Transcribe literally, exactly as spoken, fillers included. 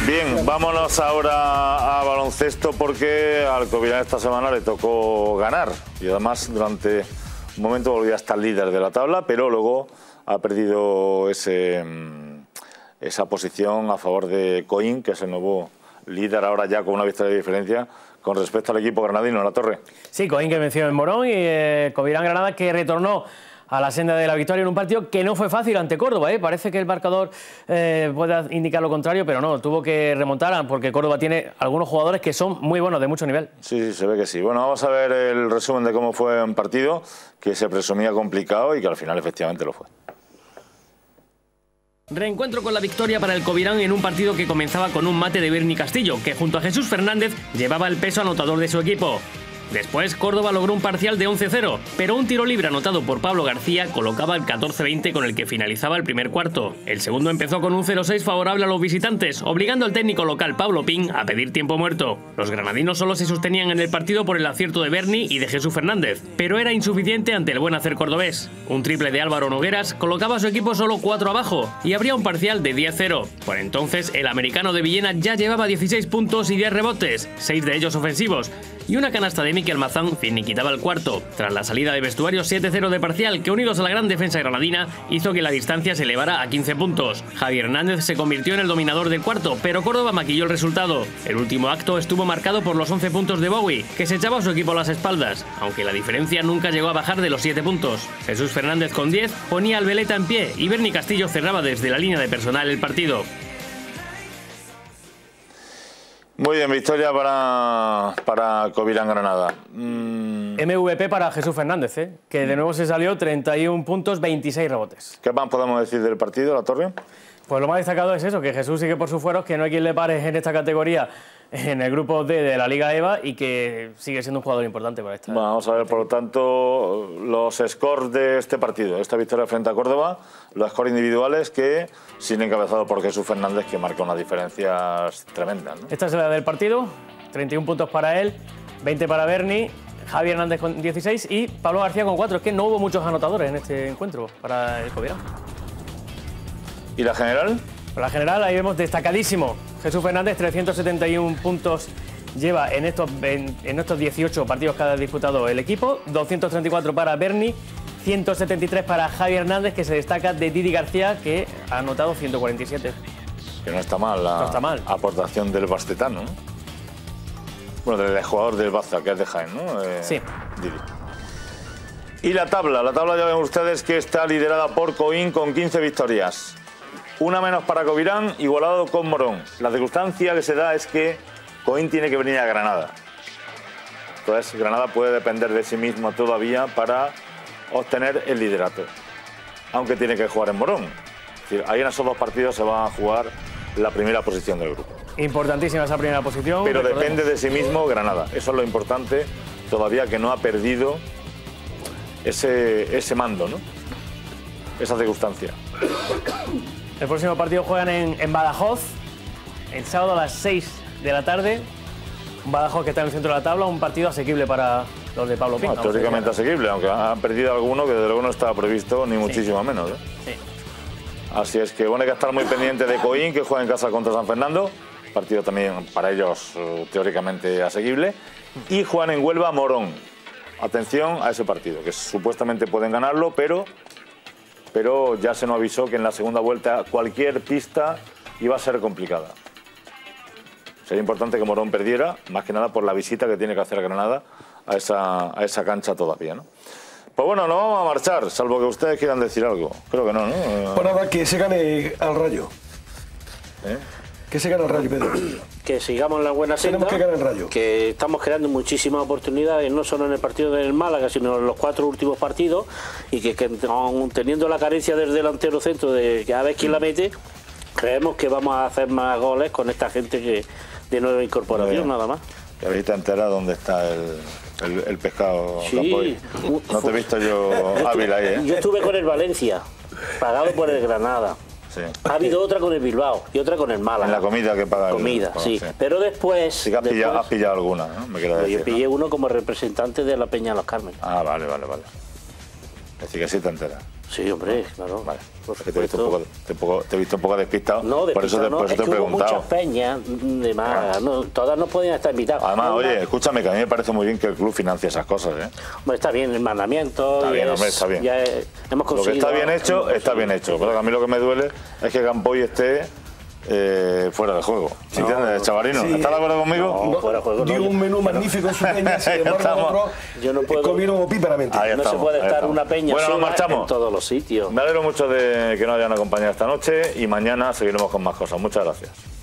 Bien, vámonos ahora a baloncesto porque al Covirán esta semana le tocó ganar y además durante un momento volvió a estar líder de la tabla, pero luego ha perdido ese, esa posición a favor de Coín, que es el nuevo líder ahora ya con una victoria de diferencia con respecto al equipo granadino en la Torre. Sí, Coín que venció en Morón y eh, Covirán Granada que retornó a la senda de la victoria en un partido que no fue fácil ante Córdoba, ¿eh? Parece que el marcador eh, puede indicar lo contrario, pero no, tuvo que remontar porque Córdoba tiene algunos jugadores que son muy buenos, de mucho nivel. Sí, sí, se ve que sí. Bueno, vamos a ver el resumen de cómo fue un partido que se presumía complicado y que al final efectivamente lo fue. Reencuentro con la victoria para el Covirán en un partido que comenzaba con un mate de Berni Castillo, que junto a Jesús Fernández llevaba el peso anotador de su equipo. Después, Córdoba logró un parcial de once cero, pero un tiro libre anotado por Pablo García colocaba el catorce veinte con el que finalizaba el primer cuarto. El segundo empezó con un cero seis favorable a los visitantes, obligando al técnico local Pablo Pin a pedir tiempo muerto. Los granadinos solo se sostenían en el partido por el acierto de Berni y de Jesús Fernández, pero era insuficiente ante el buen hacer cordobés. Un triple de Álvaro Nogueras colocaba a su equipo solo cuatro abajo y habría un parcial de diez cero. Por entonces, el americano de Villena ya llevaba dieciséis puntos y diez rebotes, seis de ellos ofensivos, y una canasta de Miquel Mazán finiquitaba el cuarto. Tras la salida de vestuario siete cero de parcial, que unidos a la gran defensa granadina, hizo que la distancia se elevara a quince puntos. Javier Hernández se convirtió en el dominador del cuarto, pero Córdoba maquilló el resultado. El último acto estuvo marcado por los once puntos de Bowie, que se echaba a su equipo a las espaldas, aunque la diferencia nunca llegó a bajar de los siete puntos. Jesús Fernández con diez ponía al Veleta en pie y Berni Castillo cerraba desde la línea de personal el partido. Muy bien, victoria para, para Covirán Granada. Mm. M V P para Jesús Fernández, ¿eh? Que de nuevo se salió treinta y un puntos, veintiséis rebotes. ¿Qué más podemos decir del partido, la Torre? Pues lo más destacado es eso, que Jesús sigue por sus fueros, que no hay quien le pare en esta categoría, en el grupo D de la Liga EVA, y que sigue siendo un jugador importante para esta. Bueno, vamos a ver, por lo tanto, los scores de este partido, esta victoria frente a Córdoba, los scores individuales que siguen encabezados por Jesús Fernández, que marca unas diferencias tremendas, ¿no? Esta es la del partido, treinta y un puntos para él, veinte para Berni, Javier Hernández con dieciséis y Pablo García con cuatro. Es que no hubo muchos anotadores en este encuentro para el Covirán. ¿Y la general? Por la general ahí vemos destacadísimo Jesús Fernández, trescientos setenta y un puntos lleva en estos, en, en estos dieciocho partidos que ha disputado el equipo, doscientos treinta y cuatro para Berni, ciento setenta y tres para Javier Hernández, que se destaca de Didi García, que ha anotado ciento cuarenta y siete. Que no está mal la no está mal. aportación del bastetano, ¿no? Bueno, del jugador del Baza, que es de Jaén, ¿no? Eh, sí. Didi. Y la tabla, la tabla ya ven ustedes que está liderada por Coín con quince victorias. Una menos para Covirán, igualado con Morón. La circunstancia que se da es que Coín tiene que venir a Granada. Entonces, Granada puede depender de sí mismo todavía para obtener el liderato, aunque tiene que jugar en Morón. Es decir, ahí en esos dos partidos se va a jugar la primera posición del grupo. Importantísima esa primera posición. Pero recordemos. depende de sí mismo Granada. Eso es lo importante, todavía que no ha perdido ese, ese mando, ¿no? Esa circunstancia. El próximo partido juegan en, en Badajoz, el sábado a las seis de la tarde. Un Badajoz que está en el centro de la tabla, un partido asequible para los de Pablo Pin. No, teóricamente asequible, aunque han perdido alguno que desde luego no estaba previsto, ni muchísimo sí. menos, ¿eh? Sí. Así es que bueno, hay que estar muy pendiente de Coín, que juega en casa contra San Fernando. Partido también para ellos uh, teóricamente asequible. Y juegan en Huelva Morón. Atención a ese partido, que supuestamente pueden ganarlo, pero... pero ya se nos avisó que en la segunda vuelta cualquier pista iba a ser complicada. Sería importante que Morón perdiera, más que nada por la visita que tiene que hacer Granada a esa, a esa cancha todavía, ¿no? Pues bueno, no vamos a marchar, salvo que ustedes quieran decir algo. Creo que no, ¿no? Pues nada, que se gane al Rayo. ¿Eh? Que se gane al Rayo, Pedro. Que sigamos en la buena senda. Tenemos que ganar el Rayo. Que estamos creando muchísimas oportunidades, no solo en el partido del Málaga, sino en los cuatro últimos partidos, y que, que teniendo la carencia del delantero centro de que a ver quién la mete, creemos que vamos a hacer más goles con esta gente que de nueva incorporación, nada más. Y ahorita te enteras dónde está el, el, el pescado, sí. Campoy. No te he visto yo hábil ahí, ¿eh? Yo estuve con el Valencia, pagado por el Granada. Sí. Ha habido otra con el Bilbao y otra con el Málaga. En la comida que paga. Comida, el, sí. sí. Pero después... Sí que has, después, pillado, has pillado alguna, ¿no? Me quiero decir, yo pillé ¿no? uno como representante de la Peña Los Carmen. Ah, vale, vale, vale. Es decir, que sí te enteras. Sí, hombre, claro. Vale. Por Es que te he visto un supuesto. poco, te, poco- te he visto un poco despistado. No, por eso te, despistado, no, por eso es te he que hubo preguntado. muchas peñas de Málaga, Ah. no, todas no podían estar invitadas. Además, Una- oye, escúchame, que a mí me parece muy bien que el club financie esas cosas, ¿eh? Hombre, está bien el mandamiento. Está y bien, es- hombre, está bien. Ya es- hemos Lo que conseguido. está bien hecho, hemos está bien conseguido. hecho. Pero a mí lo que me duele es que Campoy esté eh, fuera de juego. ¿Entiendes, Chavarino? Sí. ¿Estás de acuerdo conmigo? No, fuera de juego, no, Dio yo- un menú magnífico en su peña, sin embargo, Estamos. otros Yo no puedo- comieron opíparamente. Ahí No se estamos, puede ahí estar estamos. una peña Bueno, nos sola marchamos. en todos los sitios. Me alegro mucho de que nos hayan acompañado esta noche y mañana seguiremos con más cosas. Muchas gracias.